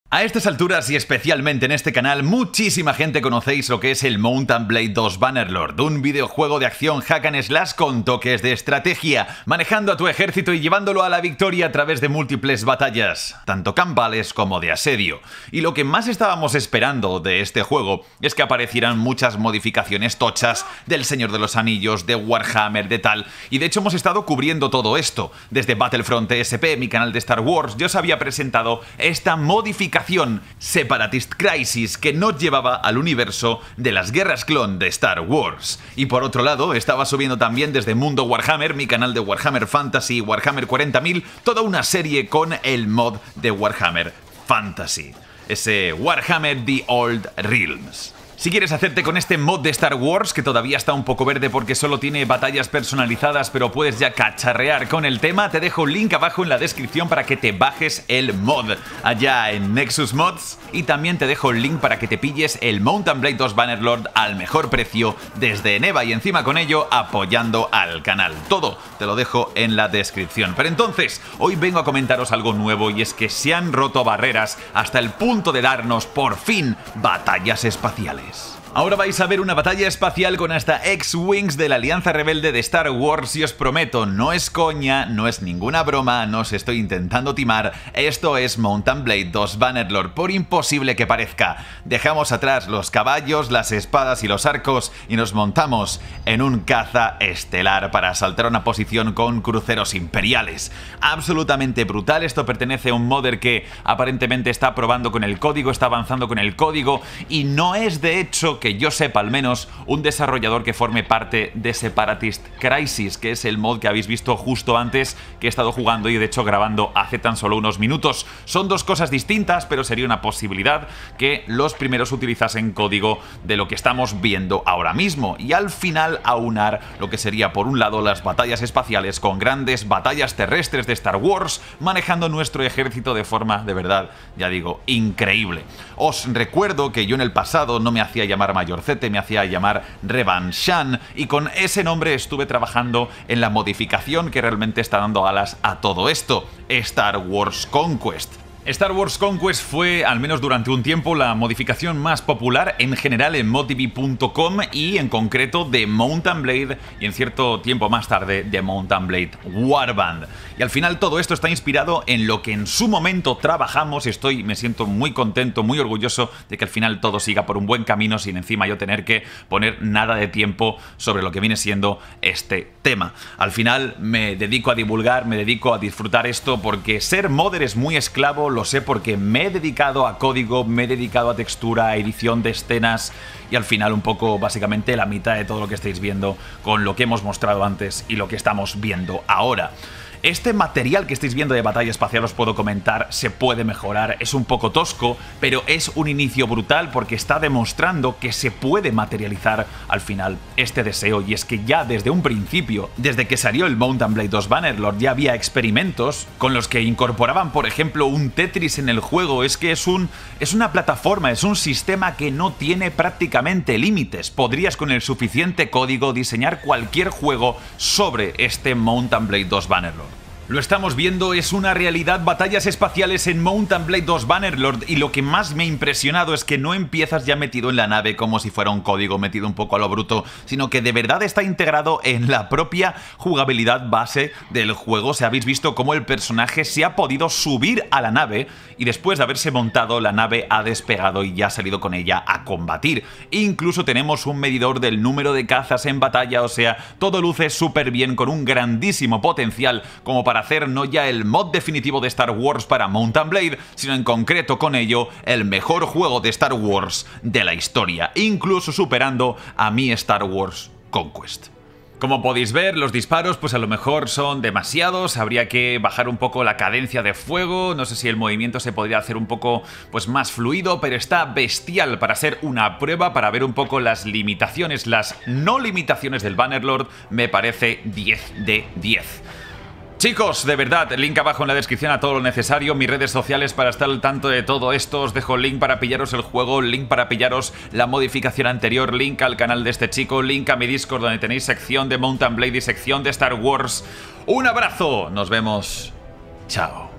A estas alturas y especialmente en este canal, muchísima gente conocéis lo que es el Mount & Blade 2 Bannerlord, un videojuego de acción hack and slash con toques de estrategia, manejando a tu ejército y llevándolo a la victoria a través de múltiples batallas, tanto campales como de asedio. Y lo que más estábamos esperando de este juego es que aparecieran muchas modificaciones tochas del Señor de los Anillos, de Warhammer, de tal, y de hecho hemos estado cubriendo todo esto. Desde Battlefront ESP, mi canal de Star Wars, yo os había presentado esta modificación Separatist Crisis que nos llevaba al universo de las guerras clon de Star Wars. Y por otro lado, estaba subiendo también desde Mundo Warhammer, mi canal de Warhammer Fantasy, Warhammer 40.000, toda una serie con el mod de Warhammer Fantasy, ese Warhammer The Old Realms. Si quieres hacerte con este mod de Star Wars, que todavía está un poco verde porque solo tiene batallas personalizadas, pero puedes ya cacharrear con el tema, te dejo un link abajo en la descripción para que te bajes el mod allá en Nexus Mods, y también te dejo el link para que te pilles el Mount & Blade 2 Bannerlord al mejor precio desde Eneba, y encima con ello apoyando al canal. Todo te lo dejo en la descripción. Pero entonces, hoy vengo a comentaros algo nuevo, y es que se han roto barreras hasta el punto de darnos, por fin, batallas espaciales. Ahora vais a ver una batalla espacial con hasta X-Wings de la Alianza Rebelde de Star Wars, y os prometo, no es coña, no es ninguna broma, no os estoy intentando timar, esto es Mount & Blade 2 Bannerlord, por imposible que parezca. Dejamos atrás los caballos, las espadas y los arcos y nos montamos en un caza estelar para asaltar una posición con cruceros imperiales. Absolutamente brutal, esto pertenece a un modder que aparentemente está probando con el código, está avanzando con el código, y no es de hecho, que yo sepa al menos, un desarrollador que forme parte de Separatist Crisis, que es el mod que habéis visto justo antes, que he estado jugando y de hecho grabando hace tan solo unos minutos. Son dos cosas distintas, pero sería una posibilidad que los primeros utilizasen código de lo que estamos viendo ahora mismo, y al final aunar lo que sería por un lado las batallas espaciales con grandes batallas terrestres de Star Wars, manejando nuestro ejército de forma, de verdad, ya digo, increíble. Os recuerdo que yo en el pasado no me hacía llamar Mayorcete, me hacía llamar Revanshan, y con ese nombre estuve trabajando en la modificación que realmente está dando alas a todo esto, Star Wars Conquest. Star Wars Conquest fue, al menos durante un tiempo, la modificación más popular en general en moddb.com, y en concreto de Mount & Blade, y en cierto tiempo más tarde de Mount & Blade Warband. Y al final todo esto está inspirado en lo que en su momento trabajamos, y me siento muy contento, muy orgulloso de que al final todo siga por un buen camino sin encima yo tener que poner nada de tiempo sobre lo que viene siendo este tema. Al final me dedico a divulgar, me dedico a disfrutar esto, porque ser modder es muy esclavo. Lo sé porque me he dedicado a código, me he dedicado a textura, a edición de escenas, y al final un poco básicamente la mitad de todo lo que estáis viendo con lo que hemos mostrado antes y lo que estamos viendo ahora. Este material que estáis viendo de batalla espacial, os puedo comentar, se puede mejorar, es un poco tosco, pero es un inicio brutal porque está demostrando que se puede materializar al final este deseo, y es que ya desde un principio, desde que salió el Mount & Blade 2 Bannerlord, ya había experimentos con los que incorporaban, por ejemplo, un Tetris en el juego. Es que es una plataforma, es un sistema que no tiene prácticamente límites. Podrías con el suficiente código diseñar cualquier juego sobre este Mount & Blade 2 Bannerlord. Lo estamos viendo, es una realidad, batallas espaciales en Mount & Blade 2 Bannerlord, y lo que más me ha impresionado es que no empiezas ya metido en la nave como si fuera un código metido un poco a lo bruto, sino que de verdad está integrado en la propia jugabilidad base del juego. Si habéis visto cómo el personaje se ha podido subir a la nave, y después de haberse montado, la nave ha despegado y ya ha salido con ella a combatir. Incluso tenemos un medidor del número de cazas en batalla, o sea, todo luce súper bien, con un grandísimo potencial como para hacer no ya el mod definitivo de Star Wars para Mount & Blade, sino en concreto con ello el mejor juego de Star Wars de la historia, incluso superando a mi Star Wars Conquest. Como podéis ver, los disparos pues a lo mejor son demasiados, habría que bajar un poco la cadencia de fuego, no sé si el movimiento se podría hacer un poco pues más fluido, pero está bestial para ser una prueba, para ver un poco las limitaciones, las no limitaciones del Bannerlord. Me parece 10 de 10. Chicos, de verdad, link abajo en la descripción a todo lo necesario, mis redes sociales para estar al tanto de todo esto, os dejo link para pillaros el juego, link para pillaros la modificación anterior, link al canal de este chico, link a mi Discord donde tenéis sección de Mount & Blade y sección de Star Wars. ¡Un abrazo! Nos vemos. Chao.